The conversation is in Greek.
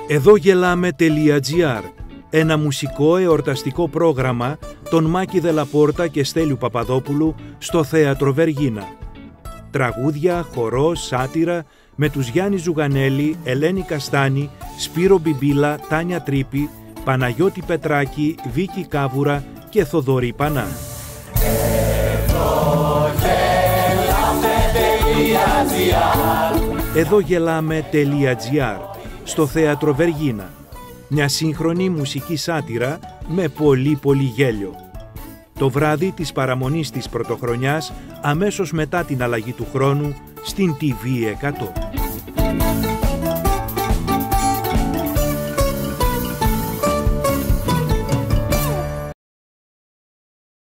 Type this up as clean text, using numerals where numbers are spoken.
Εδώ γελάμε.gr, ένα μουσικό εορταστικό πρόγραμμα των Μάκη Δελαπόρτα και Στέλιου Παπαδόπουλου στο Θέατρο Βεργίνα. Τραγούδια, χορό, σάτυρα με τους Γιάννη Ζουγανέλη, Ελένη Καστάνη, Σπύρο Μπιμπίλα, Τάνια Τρίπη, Παναγιώτη Πετράκη, Βίκη Κάβουρα και Θοδωρή Πανά. Εδώ γελάμε.gr, στο Θέατρο Βεργίνα. Μια σύγχρονη μουσική σάτυρα με πολύ γέλιο. Το βράδυ της παραμονής της πρωτοχρονιάς, αμέσως μετά την αλλαγή του χρόνου, στην TV 100.